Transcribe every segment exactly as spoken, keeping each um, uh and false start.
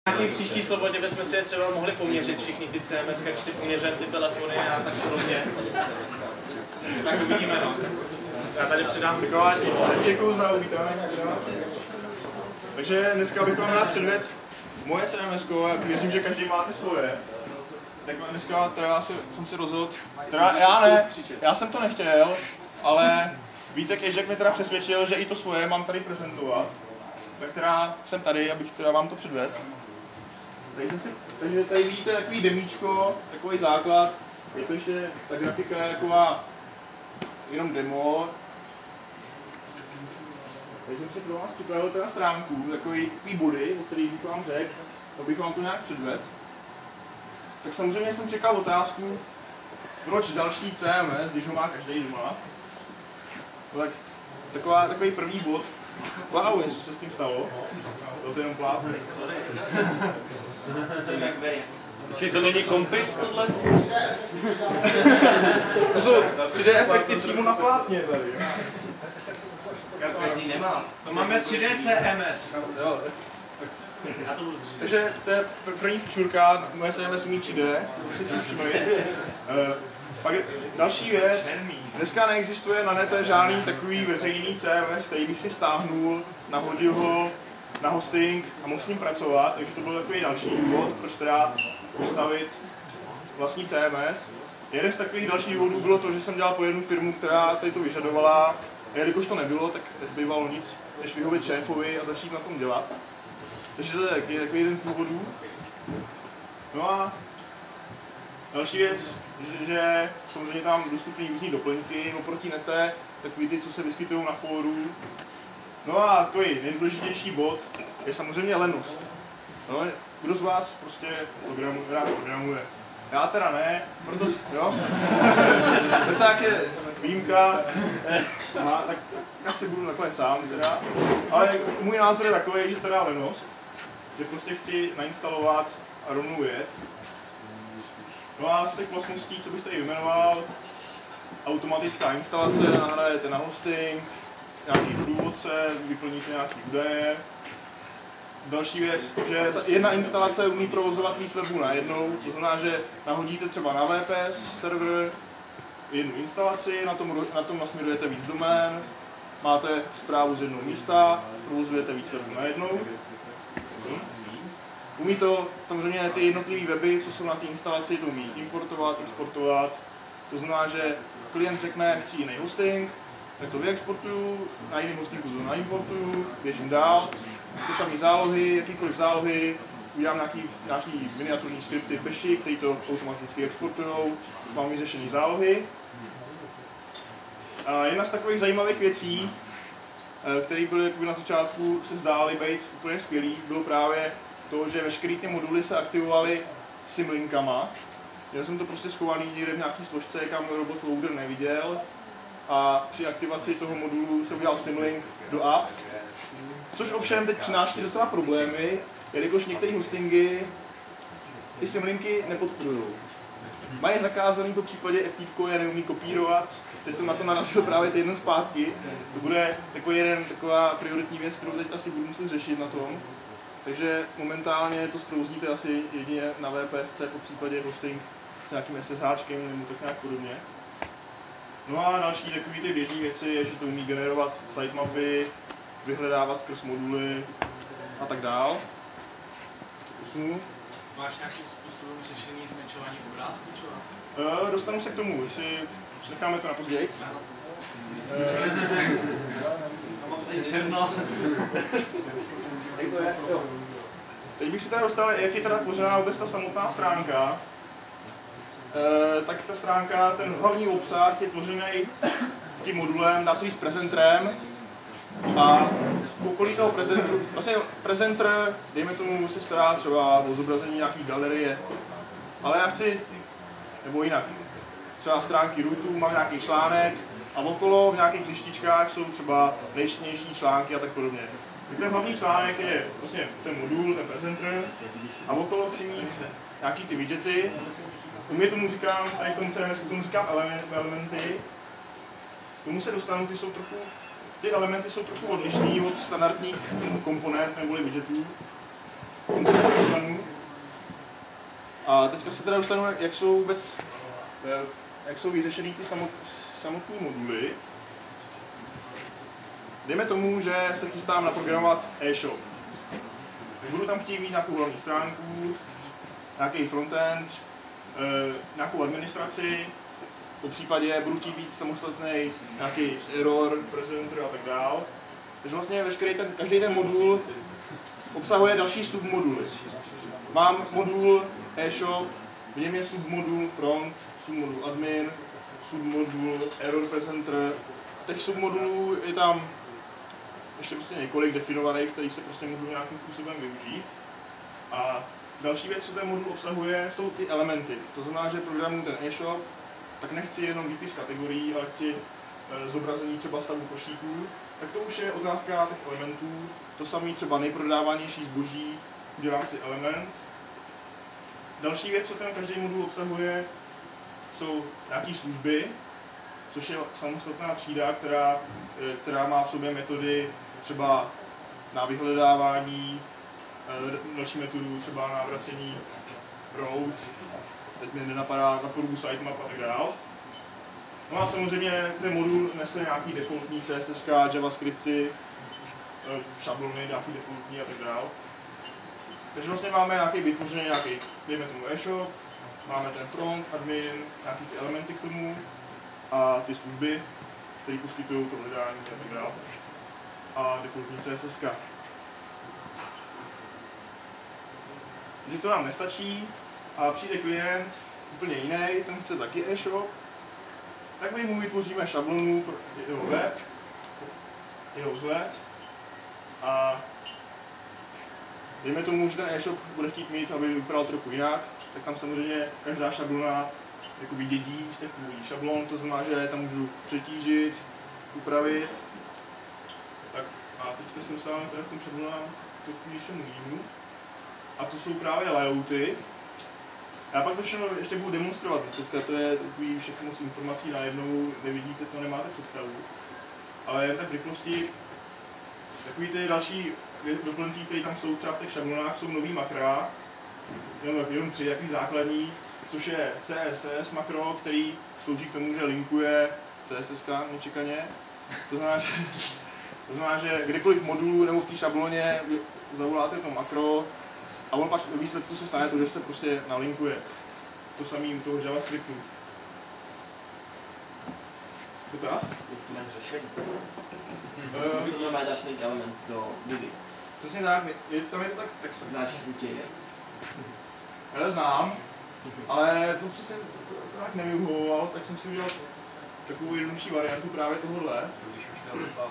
Nějaký příští sobotě bychom si je třeba mohli poměřit všichni ty C M S, když si poměřujeme ty telefony a tak podobně. Tak uvidíme, no. Já tady předám taková slovo. Děkuju za uvítání. Takže dneska bych vám rád předvedl moje C M S ko, jak věřím, že každý máte svoje. Tak dneska teda já se, jsem si rozhodl, teda já ne, já jsem to nechtěl, ale Vítek Ježek mě teda přesvědčil, že i to svoje mám tady prezentovat. Tak teda jsem tady, abych teda vám to předvedl. Tady jsem si, takže tady vidíte takový demíčko, takový základ, je to ještě, ta grafika je taková jenom demo. Takže jsem si pro vás připravil teda stránku, takový, takový body, o kterých bych vám řekl, abych vám to nějak předvedl. Tak samozřejmě jsem čekal otázku, proč další C M S, když ho má každý doma. No tak taková, takový první bod. Wow, něco se s tím stalo. To je jenom plátno. Určitě to není kompis tohle? To jsou tři dé efekty přímo na plátně tady. Já to každý nemám. To máme tři dé C M S. Jo. Já to budu dřív. Takže to je první včurka, moje C M S umí tři dé, si si všimli. Uh, pak další věc, dneska neexistuje na nete žádný takový veřejný C M S, který bych si stáhnul, nahodil ho na hosting a mohl s ním pracovat, takže to byl takový další důvod, proč teda postavit vlastní C M S. Jeden z takových dalších důvodů bylo to, že jsem dělal po jednu firmu, která tady to vyžadovala, a jelikož to nebylo, tak nezbývalo nic, než vyhovět šéfovi a začít na tom dělat. Takže to je takový, takový jeden z důvodů. No a další věc, že, že samozřejmě tam dostupný různý doplňky oproti nete, takový ty, co se vyskytují na fóru. No a takový nejdůležitější bod je samozřejmě lenost. No, kdo z vás prostě programu, rád programuje? Já teda ne, proto, jo? To tak je výjimka, aha, tak asi budu nakonec sám teda. Ale můj názor je takový, že teda lenost, že prostě chci nainstalovat a rovnou jet. No a z těch vlastností, co bych tady vyjmenoval, automatická instalace, nahrajete na hosting, nějaký průvodce, vyplníte nějaký údaje. Další věc, že ta jedna instalace umí provozovat víc webů najednou, to znamená, že nahodíte třeba na V P S server jednu instalaci, na tom, na tom nasměrujete víc domén, máte zprávu z jednoho místa, provozujete víc webů najednou. Umí to samozřejmě ty jednotlivé weby, co jsou na té instalaci, to umí importovat, exportovat. To znamená, že klient řekne, chci jiný hosting, tak to vyexportuju, na jiný hostingu to naimportuju, běžím dál. To samé zálohy, jakýkoliv zálohy, udělám nějaký, nějaký miniaturní skripty peši, které to automaticky exportujou, mám vyřešené zálohy. A jedna z takových zajímavých věcí, které byly na začátku se zdály být úplně skvělý, bylo právě to, že veškeré ty moduly se aktivovaly symlinkama. Měl jsem to prostě schovaný někde v nějaké složce, kam robot loader neviděl. A při aktivaci toho modulu se udělal symlink do apps. Což ovšem teď přináší docela problémy, jelikož některé hostingy ty symlinky nepodporují. Mají zakázaný po případě F T P ko je neumí kopírovat. Teď jsem na to narazil právě týden zpátky. To bude takový jeden, taková prioritní věc, kterou teď asi budu muset řešit na tom. Takže momentálně to zprovozníte asi jedině na V P S C, po případě hosting s nějakým S S Hčkem nebo tak nějak podobně. No a další takové ty běžné věci je, že to umí generovat sitemapy, vyhledávat skrz moduly a tak dál. Posunu. Máš nějakým způsobem řešení zmenšování obrázků třeba? Uh, dostanu se k tomu, jestli necháme to na později. Mám tady černo. Teď bych si teda dostal, jak je teda tvořená vůbec ta samotná stránka. E, tak ta stránka, ten hlavní obsah je tvořený tím modulem, dá se říct prezentrem. A v okolí toho prezentru, vlastně prezentr, dejme tomu, se stará třeba o zobrazení nějaký galerie. Ale já chci, nebo jinak, třeba stránky rootů, mám nějaký článek a okolo v nějakých lištičkách jsou třeba nejčtenější články a tak podobně. Ten hlavní článek je vlastně ten modul, ten presenter a okolo chci mít nějaký ty widgety. U mě tomu říkám, tady v tom C M S tomu říkám element, elementy. K tomu se dostanu, ty jsou trochu, ty elementy jsou trochu odlišný od standardních komponent neboli widgetů. dostanu. A teďka se teda dostanu, jak jsou vůbec, jak jsou vyřešený ty samot, samotné moduly. Dejme tomu, že se chystám naprogramovat e-shop. Budu tam chtít mít nějakou hlavní stránku, nějaký frontend, nějakou administraci, po případě budu chtít být samostatný nějaký error, presenter a tak dál. Takže vlastně veškerý ten, každý ten modul obsahuje další submoduly. Mám modul e-shop, v něm je submodul front, submodul admin, submodul error presenter. Těch submodulů je tam ještě prostě několik definovaných, který se prostě můžou nějakým způsobem využít. A další věc, co ten modul obsahuje, jsou ty elementy. To znamená, že programu ten e-shop, tak nechci jenom výpis kategorií, ale chci e, zobrazení třeba stavu košíků, tak to už je otázka těch elementů. To samé třeba nejprodávanější zboží, udělám si element. Další věc, co ten každý modul obsahuje, jsou nějaké služby, což je samostatná třída, která, která má v sobě metody třeba na vyhledávání, další metodu třeba na vracení route, teď mi nenapadá na tvorbu sitemap a tak dál. No a samozřejmě ten modul nese nějaký defaultní C S S, JavaScripty, šablony, nějaký defaultní a tak dál. Takže vlastně máme nějaký vytvořený nějaký, dejme tomu e-shop, máme ten front, admin, nějaký ty elementy k tomu a ty služby, které poskytují to hledání a tak dále. A defaultní C S S. Takže to nám nestačí a přijde klient úplně jiný, ten chce taky e-shop, tak my mu vytvoříme šablonu pro jeho web, jeho vzhled a dejme tomu, že ten e-shop bude chtít mít, aby vypadal trochu jinak, tak tam samozřejmě každá šablona jakoby dědí z těch původních šablon, to znamená, že tam můžu přetížit, upravit. Tak a teďka se dostáváme teda k těm šablonám k něčemu jinému. A to jsou právě layouty. Já pak to všechno ještě budu demonstrovat, teďka to je takový všechno moc informací najednou, nevidíte to, nemáte představu. Ale jen tak v rychlosti, takový ty další doplňky, které tam jsou třeba v těch šablonách, jsou nový makra, jenom, jenom tři takový základní, což je C S S makro, který slouží k tomu, že linkuje C S S nečekaně. To znamená, že, to znamená, že kdekoliv v modulu nebo v té šabloně zavoláte to makro a on pak ve výsledku se stane to, že se prostě nalinkuje. To samé u toho JavaScriptu. Dotaz? řešení. To má další element do budy. Přesně tak, je, tam je to tak, tak se... Znáš Vue.js? Já znám, ale to přesně to, to, to tak nevyhovovalo, tak jsem si udělal takovou jednodušší variantu právě tohohle. Když už se dostal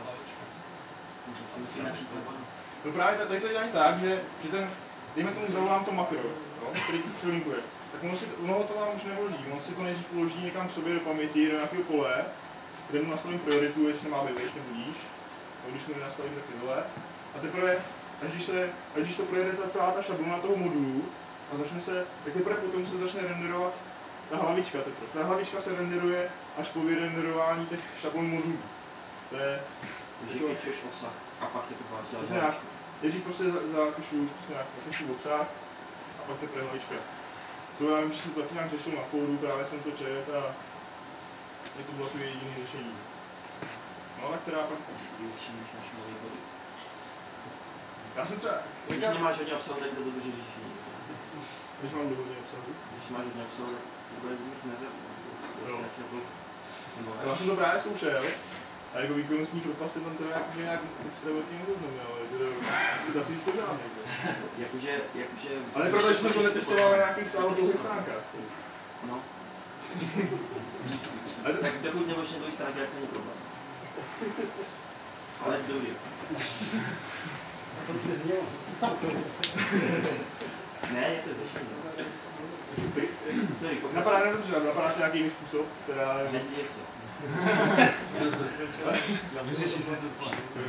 No právě tady to dělají tak, že, že ten, dejme tomu zavolám to makro, no, který tu přelinkuje, tak ono, si, ono to tam už nevloží, on si to nejdřív uloží někam k sobě do paměti, do nějakého pole, kde mu nastavím prioritu, jestli má být vejš nebo níž, no, když mu nenastavím taky dole. A teprve, až když, se, až když to projede celá ta šablona toho modulu a začne se, tak teprve potom se začne renderovat ta hlavička teprve. Ta hlavička se renderuje až po vyrenderování těch šablon modulů. To je... Takže kečuješ obsah a pak teprve děláš hlavičku. Nejdřív prostě zakešu obsah a pak teprve hlavička. To já vím, že jsem to taky nějak řešil na fóru, právě jsem to čet a je to bylo takové jediné řešení. No tak teda pak... Já jsem třeba... Když nemáš hodně obsahu, tak to dobře řešení. Když mám hodně obsahu? Když máš hodně obsahu, tak vůbec nic nevím. Já jsem to právě zkoušel. A jako výkonnostní propast se tam teda jakože nějak extra velký nezaznamenal, ale to asi to dělám někde. Jakože, jakože... Ale protože jsem to netestoval na nějakých sáhodlouhých stránkách. No. Tak dokud nebudeš na druhé stránky, tak není problém. Ale dobrý. Ne, je to řešení. Napadá jenom dobře, napadá nějaký jiný způsob, která... Neděje se. Vyřeší se to.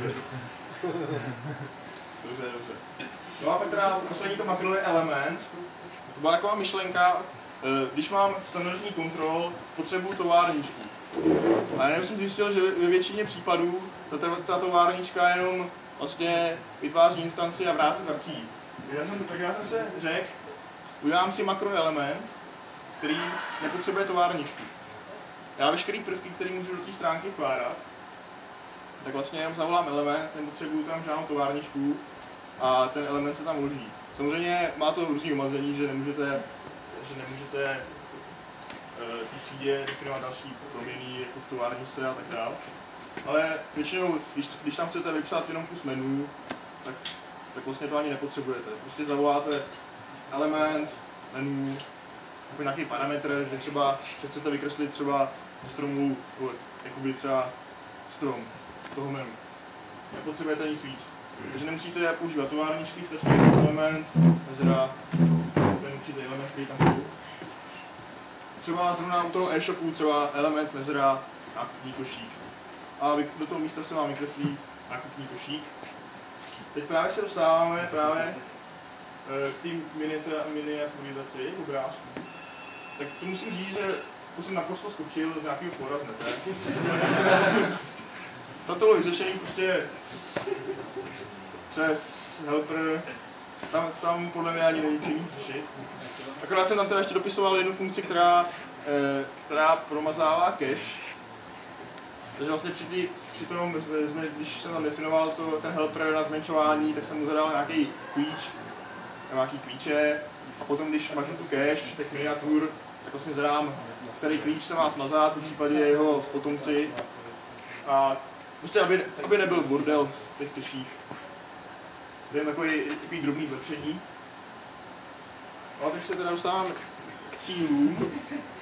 Dobře, dobře. No a pak teda poslední to makro je element. To byla taková myšlenka, když mám standardní kontrol, potřebuju továrničku. A já jsem zjistil, že ve většině případů ta, ta továrnička jenom vlastně vytváří instanci a vrát vrací Já jsem, tak já jsem se řekl, udělám si makroelement, který nepotřebuje továrničku. Já veškerý prvky, které můžu do té stránky vkládat, tak vlastně jenom zavolám element, nepotřebuju tam žádnou továrničku a ten element se tam vloží. Samozřejmě má to různý omezení, že nemůžete, že nemůžete uh, té třídě definovat další proměny jako v továrničce a tak dále. Ale většinou, když, když tam chcete vypsat jenom kus menu, tak, tak vlastně to ani nepotřebujete. Prostě zavoláte element, menu, jako nějaký parametr, že třeba že chcete vykreslit třeba stromu, jakoby třeba strom toho menu. Nepotřebujete nic víc. Takže nemusíte používat továrničky, stačí element, mezera, ten určitý element, který tam jsou. Třeba zrovna u toho e-shopu třeba element, mezera, nákupní košík. A do toho místa se vám vykreslí nákupní košík. Teď právě se dostáváme právě k té miniaturizaci obrázku. Tak to musím říct, že to jsem naprosto skopčil z nějakého fora z nete. Tato bylo vyřešený prostě přes helper, tam, tam podle mě ani není co víc řešit. Akorát jsem tam teda ještě dopisoval jednu funkci, která, eh, která promazává cache. Takže vlastně při, tý, při tom, jsme, když jsem tam definoval to, ten helper na zmenšování, tak jsem mu zadal nějaký klíč, nějaký klíče a potom když mažu tu cache, těch miniatur, tak vlastně zadám, který klíč se má smazat, v případě jeho potomci. A prostě, aby, aby nebyl bordel v těch caších. To je takový, takový drobný zlepšení. A teď se teda dostávám k cílům.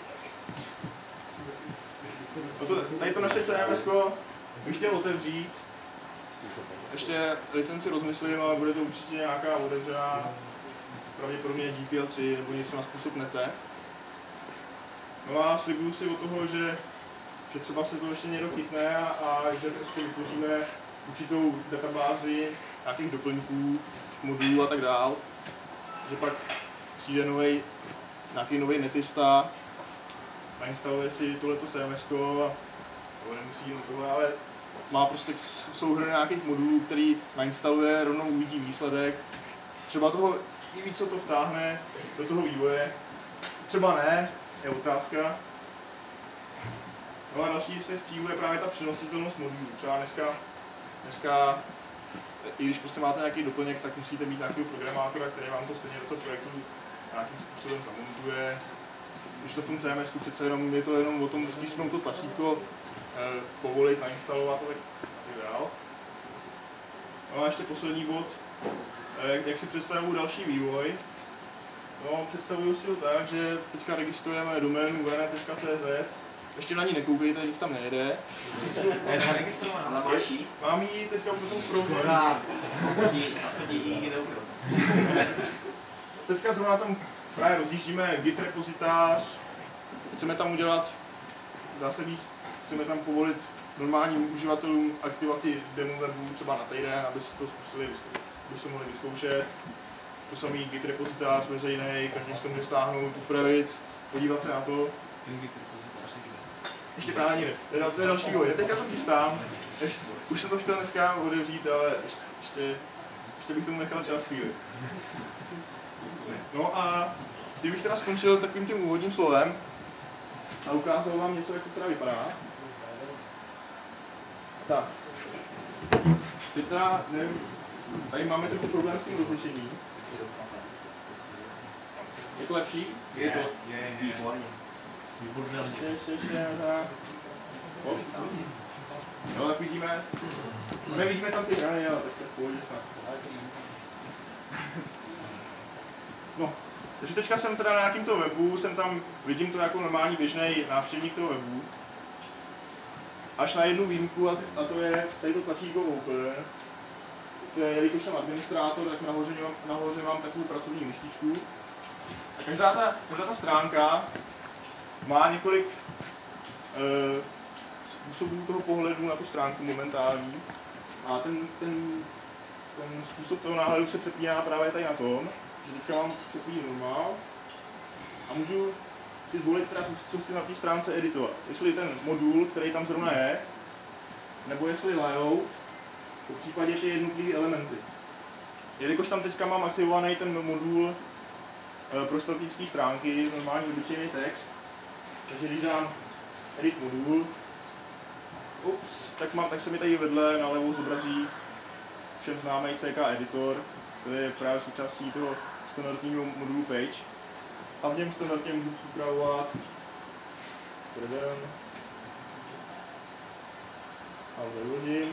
A to, tady to naše C M S ko bych chtěl otevřít. Ještě licenci rozmyslím, ale bude to určitě nějaká otevřená, pravděpodobně G P L tři nebo něco na způsob nete. No a slibuju si od toho, že, že třeba se to ještě někdo chytne a, a že prostě vytvoříme určitou databázi nějakých doplňků, modulů a tak dál. Že pak přijde novej, nějaký nový netista, nainstaluje si tohleto C M S ko a nebo nemusí jenom tohle, ale má prostě souhrn nějakých modulů, který nainstaluje, rovnou uvidí výsledek. Třeba toho i víc, co to vtáhne do toho vývoje. Třeba ne, je otázka. No a další z těch cílů je právě ta přenositelnost modulů. Třeba dneska, dneska, i když prostě máte nějaký doplněk, tak musíte mít nějakého programátora, který vám to stejně do toho projektu nějakým způsobem zamontuje. Když to v tom C M S ku přece jenom je to jenom o tom stisknout to tlačítko, eh, povolit, nainstalovat a tak, tak dál. No a ještě poslední bod, eh, jak si představuju další vývoj. No, představuju si to tak, že teďka registrujeme doménu w n tečka c z. Ještě na ní nekoukejte, nic tam nejde. Je zaregistrovaná. Ale máš jí? Mám ji teďka v tom sproutu. Teďka zrovna tam právě rozjíždíme Git repozitář. Chceme tam udělat, zase víc, chceme tam povolit normálním uživatelům aktivaci demo webu třeba na týden, aby si to zkusili, aby se mohli vyzkoušet. To samý Git repozitář veřejný, každý si to může stáhnout, upravit, podívat se na to. Ten Git repozitář je kde? Ještě právě někde. To je další vývoj. Já teďka to chystám. Už jsem to chtěl dneska otevřít, ale ještě, ještě bych tomu nechal čas chvíli. No a kdybych teda skončil takovým tím úvodním slovem a ukázal vám něco, jak to teda vypadá. Tak. Teď teda, nevím, tady máme trochu problém s tím rozlišením. Je to lepší? Je to. Je, výborně. Výborně. Ještě, ještě, ještě, tak. No, tak vidíme. My vidíme tam ty hrany, ale tak to v pohodě snad. No, takže teďka jsem teda na nějakým toho webu, jsem tam, vidím to jako normální běžný návštěvník toho webu. Až na jednu výjimku, a, a to je tady to tlačítko Open. To je, jelikož jsem administrátor, tak nahoře, nahoře mám takovou pracovní myštičku. A každá ta, každá ta stránka má několik e, způsobů toho pohledu na tu stránku momentální. A ten, ten, ten způsob toho náhledu se přepíná právě tady na tom, že teďka mám přepínat normál a můžu si zvolit teda, co chci na té stránce editovat. Jestli ten modul, který tam zrovna je, nebo jestli layout, po případě ty jednotlivé elementy. jelikož tam teďka mám aktivovaný ten modul e, pro statické stránky, normální obyčejný text, takže když dám edit modul, ups, tak, mám, tak se mi tady vedle nalevo zobrazí všem známý C K editor, který je právě součástí toho standardního modulu page. A v něm standardně můžu upravovat prvem a založím.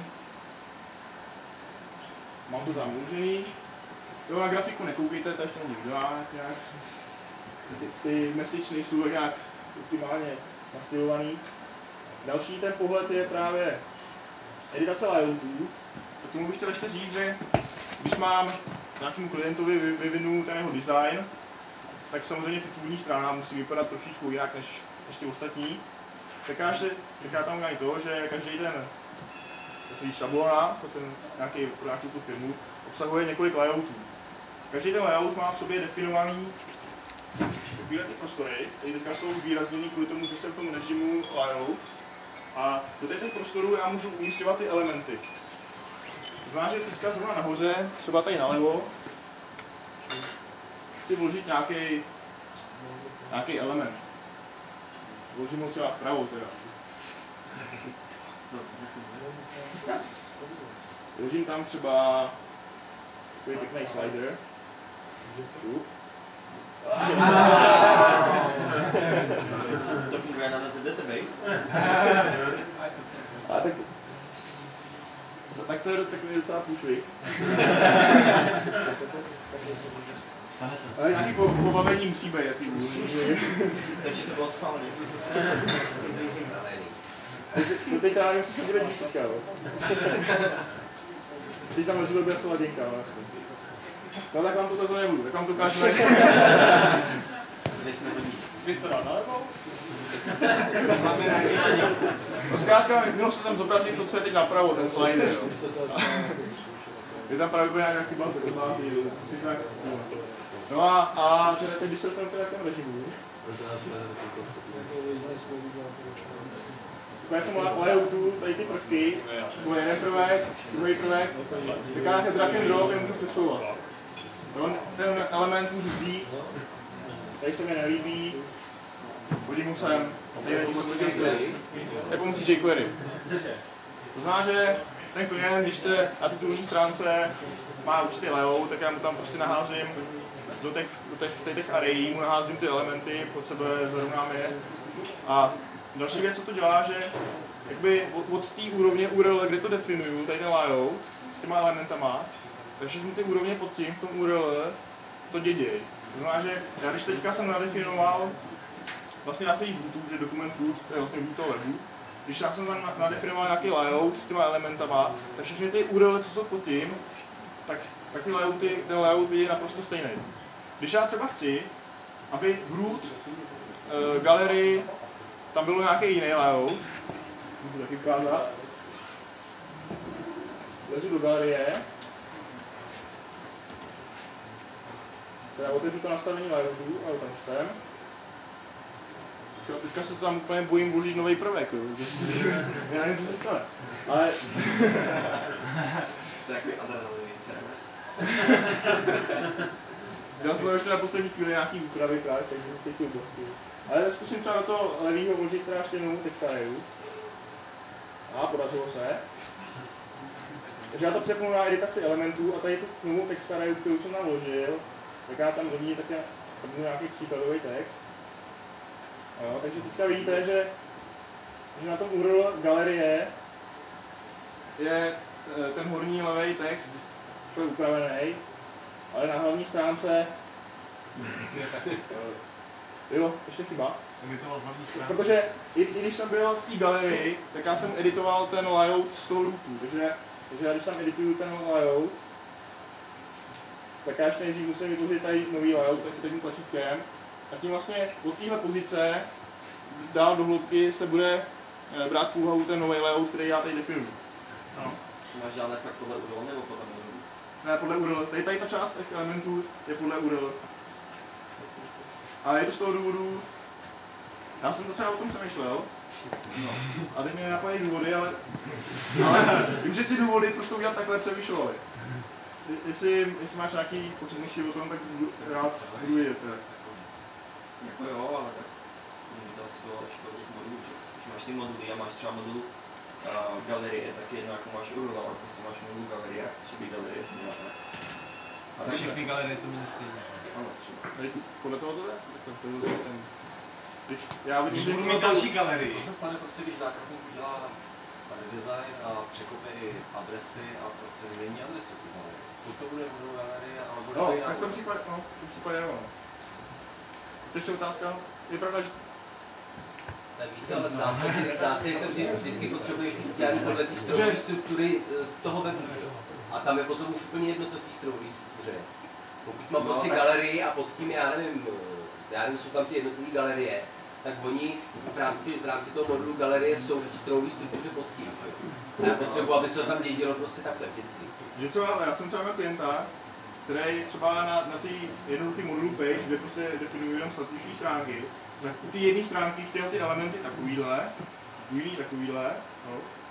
Mám to tam uložený. Jo, na grafiku nekoukejte, to ještě není vidět nějak. Ty, ty message nejsou nějak optimálně nastylovaný. Další ten pohled je právě editace layoutů. K tomu bych chtěl ještě říct, že když mám nějakému klientovi vyvinu ten jeho design, tak samozřejmě titulní strana musí vypadat trošičku jinak než ještě ostatní. Taká, že, taká tam udělají to, že každý ten šablona pro, ten, nějaký, pro nějakou tu firmu obsahuje několik layoutů. Každý ten layout má v sobě definovaný takové ty prostory, které teďka jsou zvýrazněny kvůli tomu, že jsem v tom režimu layout. A do těch prostorů já můžu umístěvat ty elementy. To znamená, že teďka zrovna nahoře, třeba tady nalevo, chci vložit nějaký, nějaký element. Vložím ho třeba vpravo teda. Vložím tam třeba takový pěkný slider. To funguje na ten database. A tak, tak to je takový docela průšvih. Stane se. Ale nějaký po, pobavení musí být, jaký bude. Takže to bylo schválně. No teď já nevím, co se bude dít teďka, jo. Teď tam leží dobře asi ladinka, vlastně. No tak vám to takhle nebudu, tak vám to ukážu na Kde jsme to dít? Vy jste dál nalevo? No zkrátka, mělo se tam zobrazit to, co je teď napravo, ten slider, jo. Je tam právě nějaká chyba, to dobáří, no a, a teda, teď, když se dostaneme teda k těm režimům, v tom layoutu tady ty prvky, to je jeden prvek, druhý prvek, tak nějaké drag and drop je můžu přesouvat. Ten element můžu vzít, tady se mi nelíbí, hodím mu sem, tady není samozřejmě je pomocí jQuery. To znamená, že ten klient, když se na titulní stránce má určitý layout, tak já mu tam prostě naházím do těch, do těch, těch arrayí, mu naházím ty elementy, pod sebe zarovnám je. A další věc, co to dělá, že jakby od, od té úrovně U R L, kde to definuju, tady ten layout s těma elementama, tak všechny ty úrovně pod tím v tom U R L to děděj. To znamená, že já když teďka jsem nadefinoval, vlastně dá se jít v rootu, že dokument root, to je vlastně root toho webu, když já jsem tam nadefinoval nějaký layout s těma elementama, tak všechny ty U R L, co jsou pod tím, tak, tak ty layouty, ten layout je naprosto stejný. Když já třeba chci, aby v root uh, galerii tam bylo nějaký jiný layout, můžu taky ukázat. Lezu do galerie. Teda otevřu to nastavení layoutu, ale tam jsem. Teďka se tam úplně bojím vložit nový prvek, jo. Já nevím, co se stane. Ale... To je takový adrenalin C M S. Dělal jsem ještě na poslední chvíli nějaký úpravy právě, takže teď ty oblasti. Ale zkusím třeba do toho levýho vložit teda ještě novou textareu. A podařilo se. Takže já to přepnu na editaci elementů a tady tu novou textareu, kterou jsem tam vložil, tak já tam do ní také budu nějaký příkladový text. Jo, takže teďka vidíte, že, že na tom U R L galerie je ten horní levý text upravený, ale na hlavní stránce jo, ještě chyba. Jsem editoval hlavní stránku. Protože i, i když jsem byl v té galerii, tak já jsem editoval ten layout z toho rootu. Takže, takže já když tam edituju ten layout, tak já ještě nejdřív musím vytvořit tady nový layout, tak si tím tlačítkem. A tím vlastně od téhle pozice dál do hloubky se bude brát v úvahu ten nový layout, který já tady definuju. No. Máš žádné fakt podle U R L nebo podle modulu? Ne, podle U R L. Tady, tady ta část těch elementů je podle U R L. A je to z toho důvodu, já jsem to třeba o tom přemýšlel, no. A teď mě napadají důvody, ale, ale vím, že ty důvody prostě udělat takhle přemýšleli. jestli, jestli máš nějaký pochybnosti o tom, tak budu rád budu vědět. Jako jo, ale tak limitace toho školy těch modulů, že když máš ty moduly a máš třeba modul uh, galerie, tak jedno jako máš U R L, ale prostě máš modul galerie a chceš být galerie, nějaká. A všechny galerie to měly stejně. Ano, třeba. Podle toho to je? Tak to je systém. Když já vidím, Když že budu mít další galerii. Co se stane, prostě, když zákazník udělá redesign a překope i adresy a prostě změní adresu tu galerii? Buď to bude modul galerie, ale bude no, to jiná. tak v tom případě, no, v tom případě jo. To ještě otázka, je pravda, že Tak víš co, ale v zásadě, v zásadě to vždy, vždycky potřebuješ mít udělaný podle té strojové struktury toho webu, že jo? A tam je potom už úplně jedno, co v té strojové struktuře je. Pokud mám No, prostě tak... galerii a pod tím, já nevím, já nevím, jsou tam ty jednotlivé galerie, tak oni v rámci, v rámci toho modulu galerie jsou v té strojové struktuře pod tím, že jo? A já potřebuji, aby se to tam dědilo prostě takhle vždycky. Že třeba, já jsem třeba měl klienta, který třeba na, na ty jednoduché modulu page, kde prostě definují jenom statické stránky, tak u ty jedné stránky chtěl ty elementy takovýhle, takovýhle, takovýhle, no.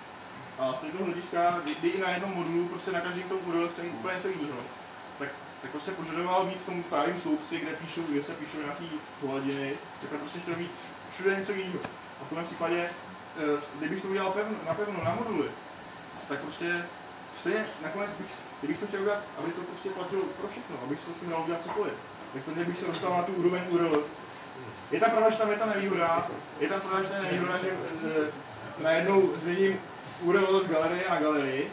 A z této hlediska, kdy i na jednom modulu, prostě na každém tom U R L chce mít úplně něco jiného, tak, tak prostě požadoval mít v tom právém sloupci, kde píšou, kde se píšou nějaký hladiny, tak prostě chtěl mít všude něco jiného. A v tomhle případě, kdybych to udělal pevno, napevno na moduly, tak prostě stejně nakonec bych, kdybych to chtěl udělat, aby to prostě platilo pro všechno, abych se s tím dal udělat cokoliv, tak stejně bych se dostal na tu úroveň U R L. Je tam pravda, že tam je ta nevýhoda, je tam pravda, že ta nevýhoda, že e, najednou změním U R L z galerie na galerii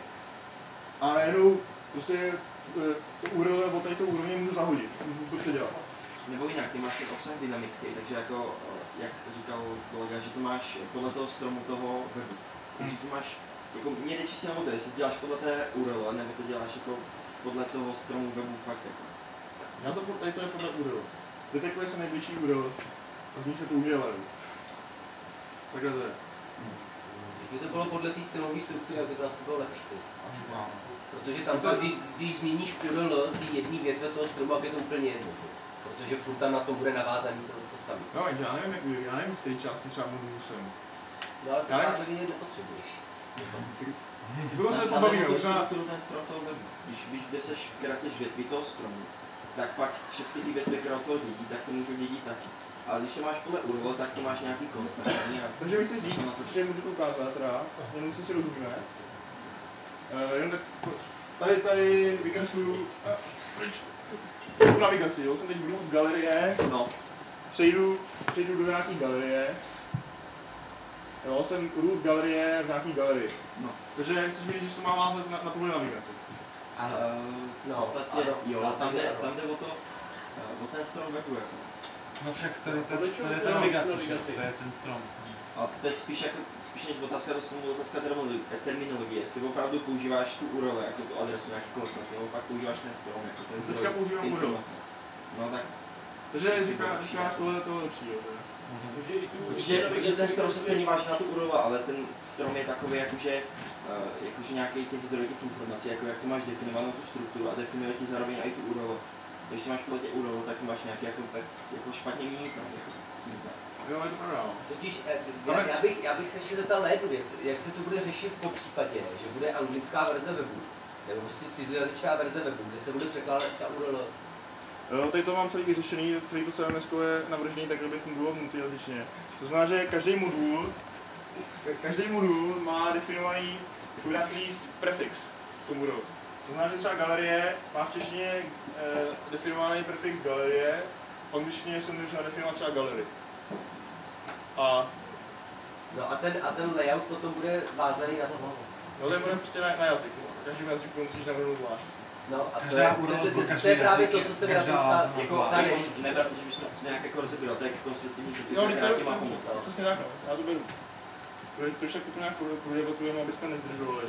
a najednou prostě e, to U R L od této úrovně můžu zahodit, můžu prostě dělat. Nebo jinak, ty máš ten obsah dynamický, takže jako, jak říkal kolega, že to máš podle toho stromu toho webu. Takže ty máš, jako mě jde čistě na to, jestli děláš podle té U R L, nebo to děláš jako podle toho stromu webu fakt jako. Já to, tady to je podle U R L. Detekuje se nejbližší U R L a z ní se použije level. Takhle to je. Kdyby to bylo podle té stromové struktury, tak by to asi bylo lepší. Asi ano. Protože tam to, když, když změníš U R L ty jedné větve toho stromu, tak je to úplně jedno. Že? Protože furt tam na tom bude navázaný to, to samé. No, já nevím, jak, já nevím v té části třeba modulu jsem. No ale to Já právě vidět nepotřebuješ. Bylo se Tam pobavíme, tu možná... strukturu ten strom toho webu. Když víš, kde seš, která seš větví toho stromu, tak pak všechny ty větve, které toho dědí, tak to můžou dědit taky. Ale když to máš podle U R L, tak to máš nějaký konstantní. Takže bych se říct, že můžu to ukázat teda, jenom si si rozumíme. Uh, jenom tak, tady, tady vykresluju uh, navigaci, jo, jsem teď v root galerie, No. přejdu, přejdu do nějaký galerie. Jo, jsem root galerie v nějaký galerii. No. Takže chceš vidět, že se má vázat na, na tuhle navigaci. Ano. Uh, v No, podstatě, ano, jo, v zásadě tam jde, ano. tam jde o to, uh, o ten strom webu jako. No však to je ta, to je ta Jo, navigace, že? To je ten strom. A to je spíš jako, spíš než otázka dostanou otázka terminologie, jestli opravdu používáš tu U R L jako tu adresu nějaký konstant, nebo pak používáš ten strom jako ten Teďka zdroj používám U R L. informace. No tak. Takže říká, říkáš tohle, tohle lepší, jo. Určitě, protože ten strom se stejně váží na tu U R L, ale ten strom je takový jakože, uh, jakože nějaký těch zdrojů těch informací, jako jak to máš definovanou tu strukturu a definuje ti zároveň i tu U R L. Když máš podle těch U R L, tak máš nějaký jako, tak, jako špatně mít, no, jako, Jo, je to pravda. Totiž já, já, bych, já bych se ještě zeptal na jednu věc, jak se to bude řešit po případě, že bude anglická verze webu, nebo prostě cizojazyčná verze webu, kde se bude překládat ta U R L. Jo, tady to mám celý vyřešený, celý to C M S je navržený tak, aby fungovalo multijazyčně. To znamená, že každý modul, každý modul má definovaný, jako dá se říct, prefix v tom U R L. To znamená, že třeba galerie má v češtině eh, definovaný prefix galerie, v angličtině jsem můžu nadefinovat třeba galerie. A No a ten, a ten layout potom bude vázaný na co? no, to bude prostě na, na jazyk. Každý jazyk musíš navrhnout zvlášť. No a to Každá je, U R L to, pro to, to každý je právě jazyk to, co je- se mi na tom každá ptá, má jako zvlášť. ptá, Nebrat, že bychom prostě nějak jako rozebíral, to je konstruktivní kritika, Jo, která to ti má je pomoct. přesně tak, no. Já to beru. Proč proč tak to nějak prodebatujeme, abyste nezdržovali.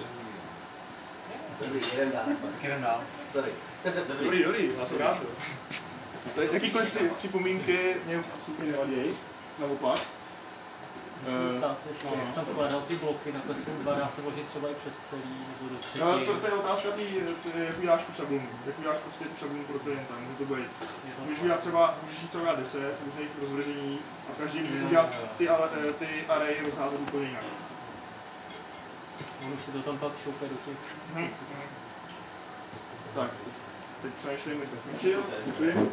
Dobrý, jeden dál. Tak jdem dál. Sorry. Dobrý, dobrý, já jsem rád. Tady jakýkoliv si- připomínky mě absolutně nevadí, naopak. Musím Eh, ptát ještě, no. jak jsem tam vkládal ty bloky na Klesem dva, dá se vložit třeba i přes celý, nebo do třetí. No, to, to je otázka, tý, tý, jak uděláš tu šablonu, jak uděláš prostě tu šablonu pro klienta, může to být. Můžeš udělat třeba, můžeš jít třeba deset různých rozvržení a v každém můžeš udělat ty, ale, ty array rozházet úplně jinak. On už si to tam pak šoupe do těch. Hm. Tak, teď přemýšlím, jestli jsem zmíčil, děkuji.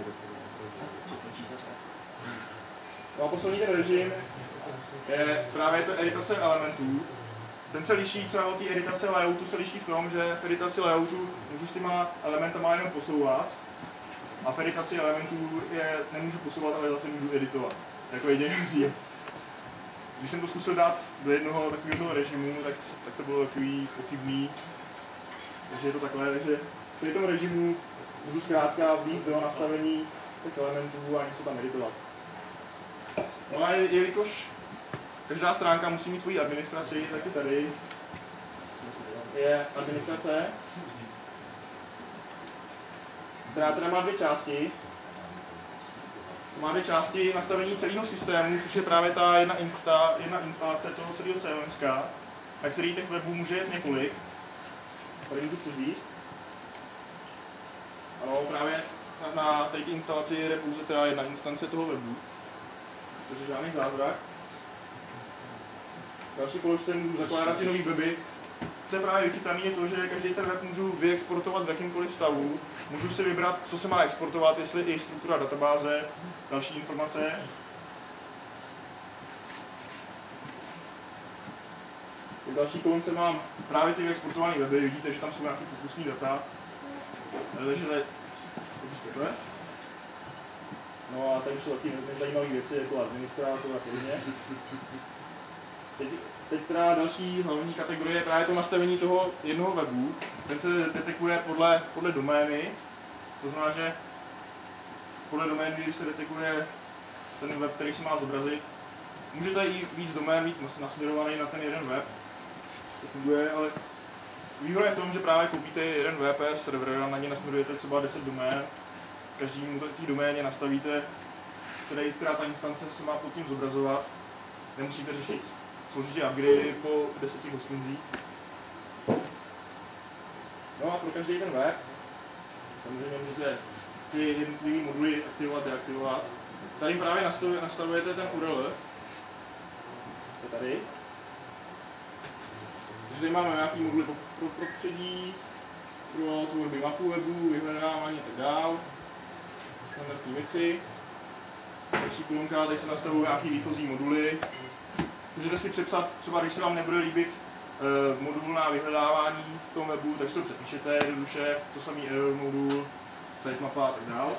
No a poslední ten režim je právě to editace elementů. Ten se liší třeba od té editace layoutu, se liší v tom, že v editaci layoutu můžu s těma elementama jenom posouvat a v editaci elementů je nemůžu posouvat, ale zase můžu editovat. Jako jediný rozdíl. Když jsem to zkusil dát do jednoho takového toho režimu, tak, tak to bylo takový pochybný. Takže je to takhle, takže v tom režimu můžu zkrátka vlít do nastavení těch elementů a něco tam editovat. No a jelikož každá stránka musí mít svoji administraci, tak i tady je administrace, která teda má dvě části. Má dvě části nastavení celého systému, což je právě ta jedna, insta, jedna instalace toho celého C M S, na který těch webů může jet několik. Tady můžu předvíst. Ano, právě na, na té instalaci je pouze teda jedna instance toho webu. Takže žádný zázrak. V další položce můžu zakládat ty nový weby. Co je právě vychytaný je to, že každý ten web můžu vyexportovat v jakýmkoliv stavu. Můžu si vybrat, co se má exportovat, jestli i struktura databáze, další informace. V další kolonce mám právě ty vyexportované weby, vidíte, že tam jsou nějaké pokusní data. Takže takhle. No a tady jsou taky nezajímavé věci jako administrátor a podobně. Teď, teď teda další hlavní kategorie je právě to nastavení toho jednoho webu. Ten se detekuje podle, podle domény. To znamená, že podle domény se detekuje ten web, který se má zobrazit. Můžete i víc domén mít nasměrovaný na ten jeden web. To funguje, ale výhoda je v tom, že právě koupíte jeden W P S server a na ně nasměrujete třeba deset domén. Každému té doméně nastavíte, který, která ta instance se má pod tím zobrazovat. Nemusíte řešit složitě upgrady po deseti hostingích. No a pro každý ten web samozřejmě můžete ty jednotlivé moduly aktivovat, deaktivovat. Tady právě nastavujete ten U R L. To je tady. Takže tady máme nějaký moduly pro, pro prostředí, pro tvorby mapu webu, vyhledávání a tak dále. Standardní věci. Další kolonka, tady se nastavují nějaký výchozí moduly. Můžete si přepsat, třeba když se vám nebude líbit uh, modul na vyhledávání v tom webu, tak si to přepíšete jednoduše, to samý error modul, sitemapa a tak dále.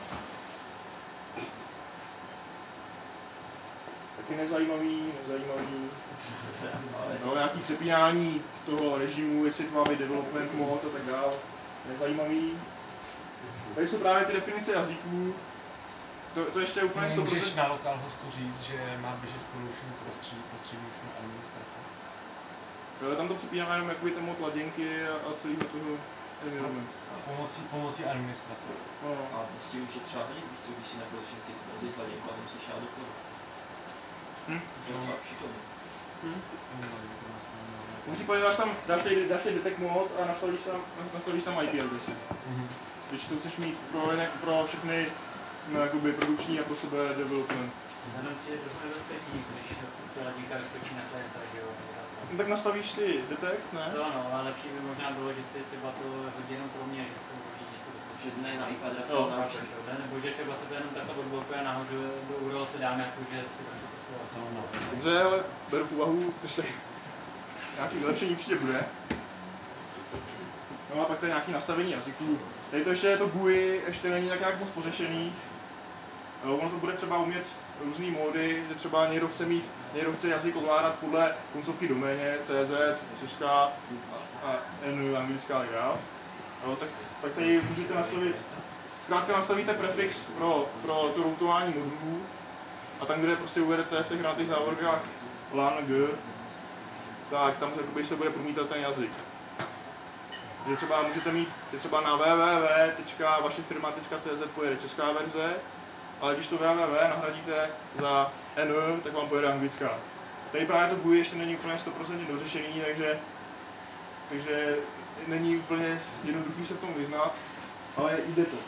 Taky nezajímavý, nezajímavý. No, nějaký přepínání toho režimu, jestli to má být development mode a tak dále. Nezajímavý. Tady jsou právě ty definice jazyků. To, to ještě je úplně sto procent. Můžeš na localhostu říct, že má běžet v produkčním prostředí, prostřednictvím administrace. Jo, tam to přepínáme jenom jakoby ten mod ladinky a, a celého toho environment. Pomocí, pomocí administrace. No. A ty s tím, že třeba lidi, když si na produkčně chci zbrzit ladinku a musíš ját do kodu. Hm? Je to fakt šikovný. Hm? V tom případě dáš tam, dáš tady, dáš tady detect mod a nastavíš tam, nastavíš tam I P adresy. Mhm. Když to chceš mít pro, pro všechny no, jakoby produkční a pro sebe development. Vzhledem přijde dost nebezpečný, když prostě ladíka vyskočí na klienta, že jo? No, tak nastavíš si detect, ne? To ano, ale lepší by možná bylo, že si třeba to hodí jenom pro mě, že to hodí něco Že dne na I P adrese no. nahoře. nebo že třeba se to jenom takhle odblokuje nahoře, do U R L se dám jako, že si prostě posílat to no. Dobře, ale beru v úvahu, že nějaký vylepšení určitě bude. No a pak tady nějaký nastavení jazyků. Tady to ještě je to G U I, ještě není tak nějak moc pořešený. Ono to bude třeba umět různý módy, že třeba někdo chce mít, někdo chce jazyk ovládat podle koncovky doméně, C Z, česká a N, anglická a tak dále. No, tak, tak tady můžete nastavit, zkrátka nastavíte prefix pro, pro to routování modulů a tam, kde prostě uvedete v těch na těch závorkách lan, g, tak tam se, se bude promítat ten jazyk. Že třeba můžete mít, že třeba na w w w tečka vaše firma tečka c z pojede česká verze, ale když to w w w nahradíte za N, tak vám pojede anglická. Tady právě to G U I ještě není úplně sto procent dořešený, takže, takže není úplně jednoduchý se v tom vyznat, ale jde to.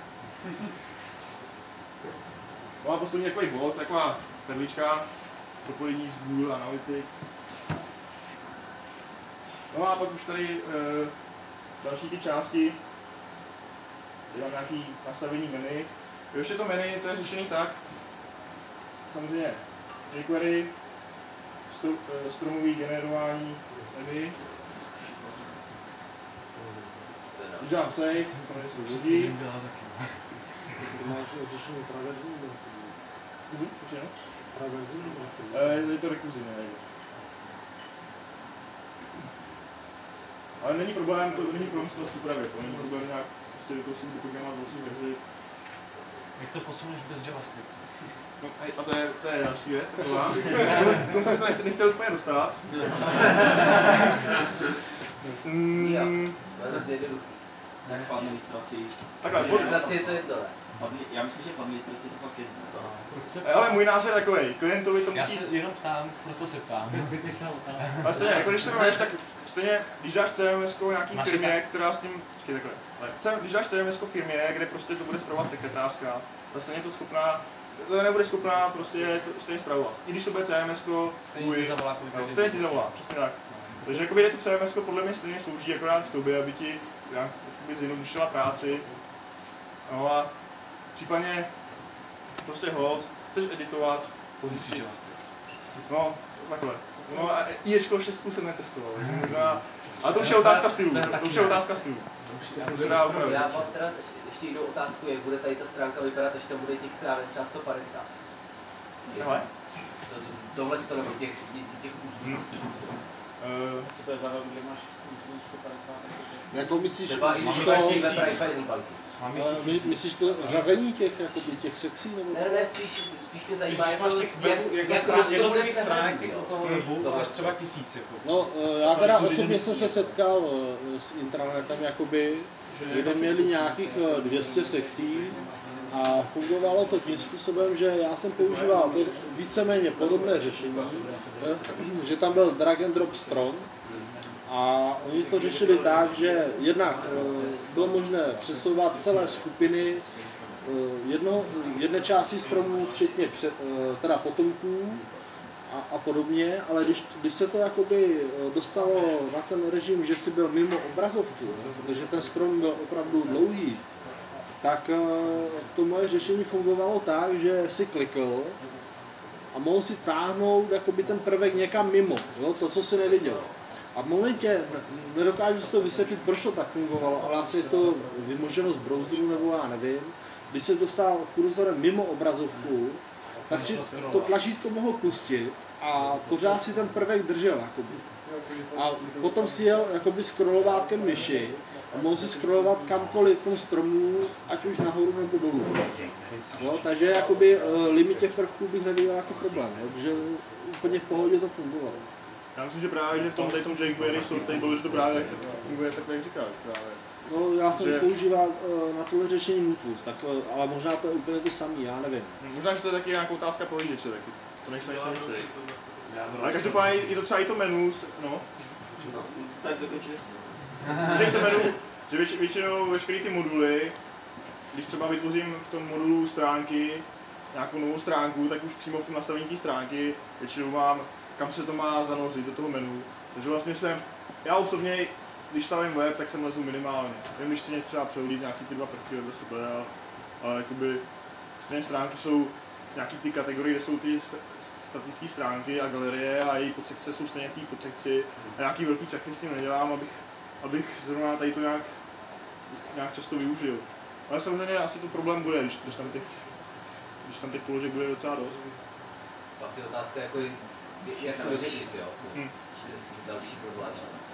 No a poslední takový bod, taková perlička, propojení s Google Analytics. No a pak už tady e, další ty části, dělám nějaký nastavení menu. Ještě to menu, to je řešený tak, samozřejmě jQuery, stru, stromový generování menu. Když dám save, to nejsou lidi. Ty máš řešení traverzní nebo? Můžu? Ještě no? Traverzní nebo? Je to rekuzí, ne? Ale není problém, to není problém s to upravit, to není problém nějak prostě do toho si vyprogramat vlastně verzi. Jak to posuneš bez JavaScriptu? No a to je, to je další věc, taková. Tomu jsem se nechtěl, nechtěl úplně dostat. mm, To je hrozně jednoduchý. Tak v administraci. Takhle, V pojď. administraci je to jedno, ne? Já myslím, že v administraci je to fakt jedno. Proč se Ale můj názor je takový, klientovi to Já musí... se jenom ptám, proto se ptám. Zbytečná otázka. Ale stejně, jako když se máš, tak stejně, když dáš C M S ko nějaký Máš firmě, tak- která s tím, počkej takhle, C- když dáš C M S ko firmě, kde prostě to bude spravovat sekretářka, tak stejně to schopná, to nebude schopná prostě to stejně spravovat. I když to bude C M S ko, Stejně ti zavolá, kolik no, lidí stejně ti to zavolá, přesně tak. Takže jakoby to C M S ko podle mě stejně slouží akorát k tobě, aby ti nějak jakoby zjednodušila práci. No a případně prostě hold, chceš editovat, Musíš JavaScript. no, takhle. No a IEčko šestku jsem netestoval, takže možná... Ale to už je otázka stylu, to už je otázka stylu. To se dá upravit. Já mám teda ještě jinou otázku, jak bude tady ta stránka vypadat, až tam bude těch stránek třeba sto padesát. Hele. To- Tohle to nebo těch, těch úzkých Uh, Co to je za web, kde máš sto padesát? Jako myslíš, Třeba i když myslíš máš to, těch web banky. eh, my- myslíš to řazení těch, jakoby, těch sexí nebo? Ne, ne, spíš, spíš mě zajímá, Když jako, máš těch jak, webů, jako jak stran- prostě jednotlivých bude stránek přehled, u jo. toho webu, To máš je- třeba tisíc. Jako. No, eh, já teda osobně jsem se setkal eh, s intranetem, jakoby, kde měli nějakých eh, dvě stě sexí a fungovalo to tím způsobem, že já jsem používal to víceméně podobné řešení, eh, že tam byl drag and drop strom a oni to řešili tak, že jednak eh, bylo možné přesouvat celé skupiny eh, jedno, jedné části stromů, včetně pře, eh, teda potomků, a, a podobně, ale když, když se to jakoby dostalo na ten režim, že si byl mimo obrazovku, ne, protože ten strom byl opravdu dlouhý, tak to moje řešení fungovalo tak, že si klikl a mohl si táhnout jakoby ten prvek někam mimo, jo, to, co si neviděl. A v momentě, nedokážu si to vysvětlit, proč to tak fungovalo, ale asi je to vymoženo z browseru nebo já nevím, když se dostal kurzorem mimo obrazovku, tak si to tlačítko mohl pustit a pořád si ten prvek držel. Jakoby. A potom si jel jakoby scrollovátkem myši a mohl si scrollovat kamkoliv v tom stromu, ať už nahoru nebo dolů. Jo, takže jakoby limit těch prvků bych neviděl jako problém, jo, protože úplně v pohodě to fungovalo. já myslím, že právě, že v tom, tady tom jQuery sortable, že to právě funguje tak, jak říkáš. Právě. No, já jsem Že- používal uh, na tohle řešení Nutus, tak, uh, ale možná to je úplně to samé, já nevím. Možná, že to je taky nějaká otázka prohlížeče taky. To nejsem nejsem jistý. Ale každopádně i to třeba i to menu, s- no, Tak dokončili. že i to menu, že věč, většinou veškeré ty moduly, když třeba vytvořím v tom modulu stránky, nějakou novou stránku, tak už přímo v tom nastavení té stránky většinou mám, kam se to má zanořit do toho menu. Takže vlastně jsem, já osobně, když stavím web, tak jsem lezu minimálně. Vím, když chci něco třeba přehodit nějaký ty dva prvky vedle sebe, ale, ale jakoby stejné stránky jsou nějaký ty kategorie, kde jsou ty st- statické stránky a galerie a její podsekce jsou stejně v té podsekci a nějaký velký čachy s tím nedělám, abych, abych zrovna tady to nějak, nějak často využil. Ale samozřejmě asi to problém bude, když, když, tam, těch, když tam těch položek bude docela dost. Pak je otázka, jako, jak to vyřešit, jo. To Hm. je další problém.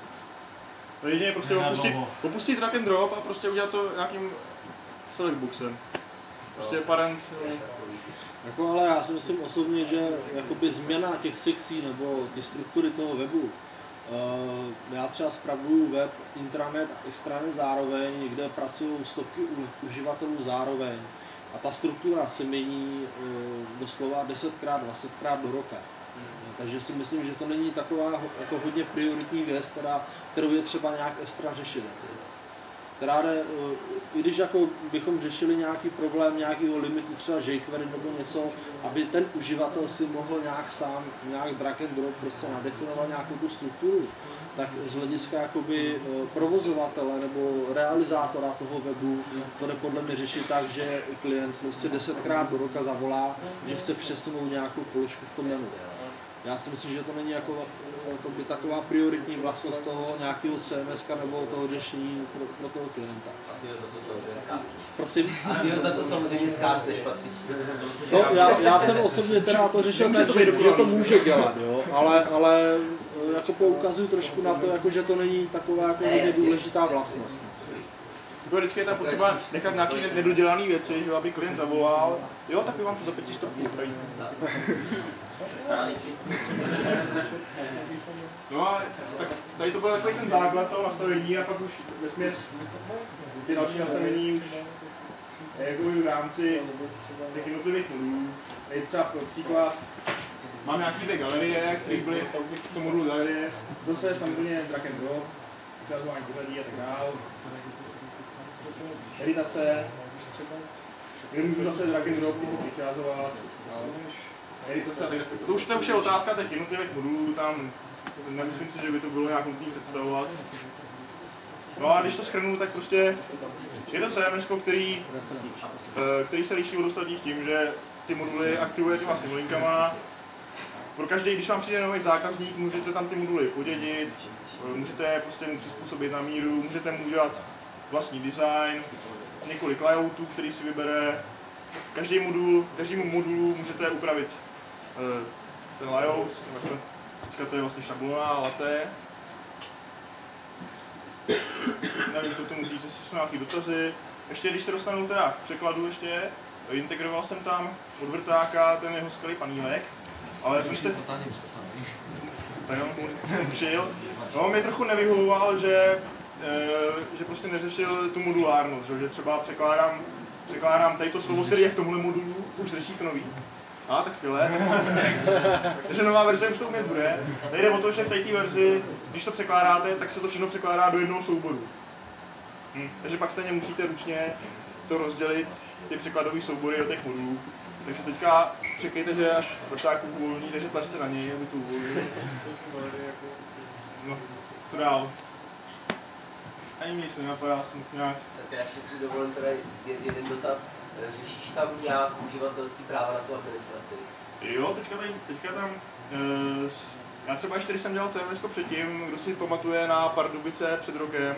No jedině prostě Ne, opustit, dlouho. opustit drag and drop a prostě udělat to nějakým select boxem. Prostě parent, Jako, ale já si myslím osobně, že jakoby změna těch sekcí nebo ty struktury toho webu, uh, já třeba spravuju web, intranet a extranet zároveň, kde pracují stovky u, uživatelů zároveň a ta struktura se mění uh, doslova desetkrát, dvacetkrát do roka. Takže si myslím, že to není taková ho- jako hodně prioritní věc, která, kterou je třeba nějak extra řešit. která jde, i když jako bychom řešili nějaký problém nějakého limitu, třeba jQuery nebo něco, aby ten uživatel si mohl nějak sám, nějak drag and drop prostě nadefinovat nějakou tu strukturu, tak z hlediska jakoby provozovatele nebo realizátora toho webu to jde podle mě řešit tak, že klient prostě desetkrát do roka zavolá, že chce přesunout nějakou položku v tom menu. Já si myslím, že to není jako, jako by taková prioritní vlastnost toho nějakého C M S nebo toho řešení pro, pro toho klienta. A ty ho za to samozřejmě zkásneš. Prosím? A ty ho za to samozřejmě zkásneš, patříš. No, já, já jsem osobně teda to řešil tak, že, že to může dělat, jo, ale, ale jako poukazuji trošku na to, jako, že to není taková jako ne, důležitá vlastnost. Jako vždycky je tam potřeba nechat nějaké nedodělané věci, že aby klient zavolal, jo, tak vám to za pětistovku upraví. No a tak tady to byl takový ten základ toho nastavení a pak už vesměs ty další nastavení už jako v rámci těch jednotlivých modulů. Tady třeba příklad, mám nějaké dvě galerie, které byly v tom modulu galerie, zase samozřejmě drag and drop, ukazování pořadí a tak dále. Editace, kde můžu zase drag and drop vyčázovat. Editace, to už, to už je otázka těch jednotlivých modulů, tam nemyslím si, že by to bylo nějak nutné představovat. No a když to shrnu, tak prostě je to C M S, který, který se liší od ostatních tím, že ty moduly aktivuje těma symlinkama. Pro každý, když vám přijde nový zákazník, můžete tam ty moduly podědit, můžete prostě mu přizpůsobit na míru, můžete mu udělat vlastní design, několik layoutů, který si vybere. Každý modul, každému modulu můžete upravit ten layout, teďka to je vlastně šablona, latte. Nevím, co k tomu říct, jestli jsou nějaké dotazy. Ještě když se dostanu teda k překladu ještě, integroval jsem tam od vrtáka ten jeho skvělý panílek, ale ten se... totálně přepsaný. Tak jsem přijel. No, mě trochu nevyhovoval, že, že prostě neřešil tu modulárnost, že třeba překládám, překládám tady to slovo, které je v tomhle modulu, už řeší to nový. A, tak skvělé. Takže nová verze už to umět bude. Tady jde o to, že v té verzi, když to překládáte, tak se to všechno překládá do jednoho souboru. Hm. Takže pak stejně musíte ručně to rozdělit, ty překladové soubory do těch modulů. Takže teďka čekejte, že až vrtáku uvolní, takže tlačte na něj, aby to uvolnil. No, co dál? Ani mě se nenapadá nějak. Tak já ještě si dovolím teda jeden dotaz. Řešíš tam nějak uživatelský práva na tu administraci? Jo, teďka, tady, teďka tam, e, já třeba ještě když jsem dělal C M S ko předtím, kdo si pamatuje na Pardubice před rokem,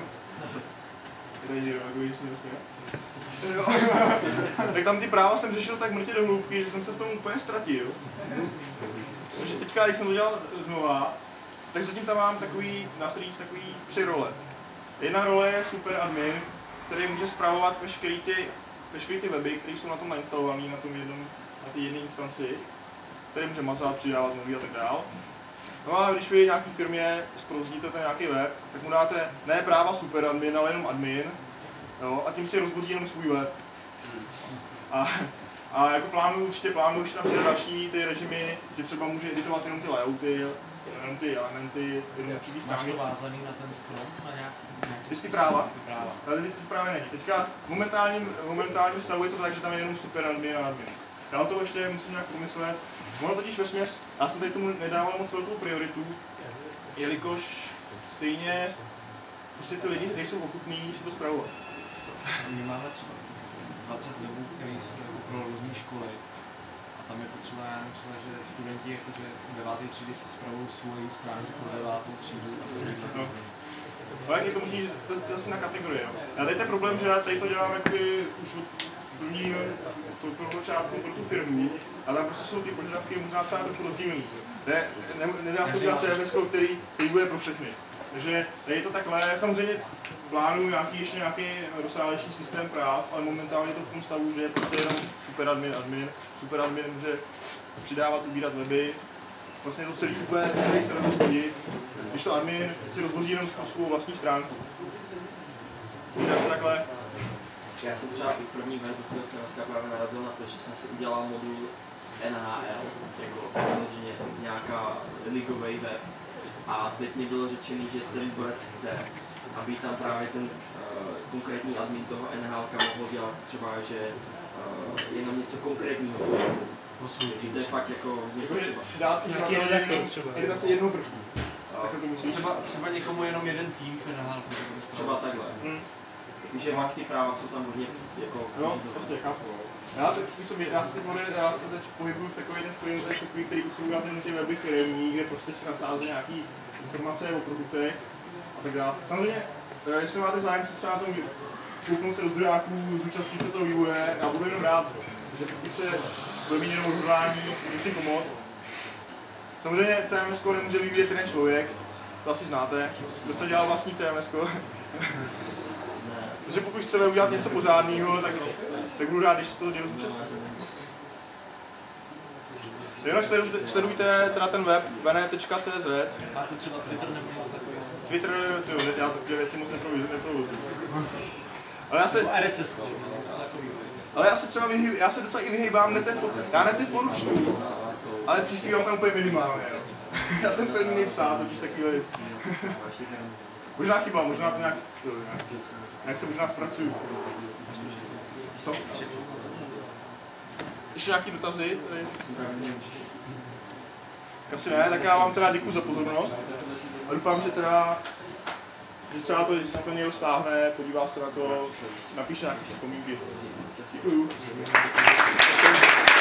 tady někdo, jako když jsem nesměl. Tak tam ty práva jsem řešil tak mrtě do hloubky, že jsem se v tom úplně ztratil. Takže teďka, když jsem to dělal znova, tak zatím tam mám takový, dá se říct, takový tři role. Jedna role je super admin, který může spravovat veškerý ty veškeré ty weby, které jsou na tom nainstalované, na tom jednom, na té jedné instanci, které může mazat, přidávat nový a tak dál. No a když vy nějaké firmě zprovozdíte ten nějaký web, tak mu dáte ne práva super admin, ale jenom admin, jo, a tím si rozboří jenom svůj web. A, a jako plánu, určitě plánu, když tam přijde další ty režimy, že třeba může editovat jenom ty layouty, jenom ty elementy, jenom určitý stránky. Máš to vázaný na ten strom? Na nějak, ty ty práva? Ty práva. Ale ty právě není. Teďka v momentálním, momentálním stavu je to tak, že tam je jenom super admin a admin. Já to ještě musím nějak pomyslet. Ono totiž vesměs, já jsem tady tomu nedával moc velkou prioritu, jelikož stejně prostě ty lidi nejsou ochotní si to spravovat. My máme třeba dvacet webů, které jsou jako pro různé školy. A tam je potřeba, třeba, že studenti jakože deváté třídy si spravují svoji stránku pro devátou třídu. A to no jak je to možný, že to, to asi na kategorie, jo. Já tady ten problém, že já tady to dělám jakoby už od první počátku pro tu firmu, a tam prostě jsou ty požadavky možná třeba trochu rozdílný. Ne, ne, nedá se udělat C M S ko, který, který bude pro všechny. Takže tady je to takhle, samozřejmě plánuju nějaký, ještě nějaký rozsáhlejší systém práv, ale momentálně je to v tom stavu, že je prostě jenom super admin, admin, super admin může přidávat, ubírat weby, vlastně to celý úplně celý se rozhodit, když to admin si rozboří jenom svou vlastní stránku. Takže se takhle. Já jsem třeba i první verzi svého C M S ka právě narazil na to, že jsem si udělal modul N H L, jako vyloženě nějaká ligový web. A teď mi bylo řečený, že ten borec chce, aby tam právě ten uh, konkrétní admin toho N H L ka mohl dělat třeba, že uh, jenom něco konkrétního. Že to je fakt jako Jakože dát editaci jednoho prvku. Třeba, třeba někomu jenom jeden tým v N H L, třeba takhle. Hmm. Že fakt ty práva jsou tam hodně jako... No, prostě chápu. Já, teď, já, se teď, já se teď pohybuju v takových těch klientech, takový, který potřebují ten ty weby firmní, kde prostě si nasázejí nějaký informace o produktech a tak dále. Samozřejmě, jestli máte zájem se třeba na tom kouknout se do zdrojáků, zúčastnit se toho vývoje, já budu jenom rád, že pokud se bude mít jenom odhodlání, můžu s tím pomoct. Samozřejmě C M S ko nemůže vyvíjet jeden člověk, to asi znáte, kdo jste dělal vlastní C M S ko. Takže pokud chceme udělat něco pořádného, tak, tak budu rád, když se toho dělu zúčastní. Jenom sledujte, sledujte teda ten web vene tečka cé zet. Máte třeba Twitter nebo něco takového? Twitter, tyjo, já takové věci moc neprovozuji. Ale já se... R S S ko, něco takového. Ale já se třeba vyhyb, já se docela i vyhýbám netefonu. Já neteforu čtu, ale přispívám tam úplně minimálně. No. Já jsem první psát, totiž takové věci. Možná chyba, možná to nějak, to, nějak, nějak se možná zpracuju. Co? Ještě nějaký dotazy? Tady? Asi ne, tak já vám teda děkuji za pozornost. A doufám, že teda, že třeba to, jestli to někdo stáhne, podívá se na to, napíše nějaké vzpomínky. Děkuju.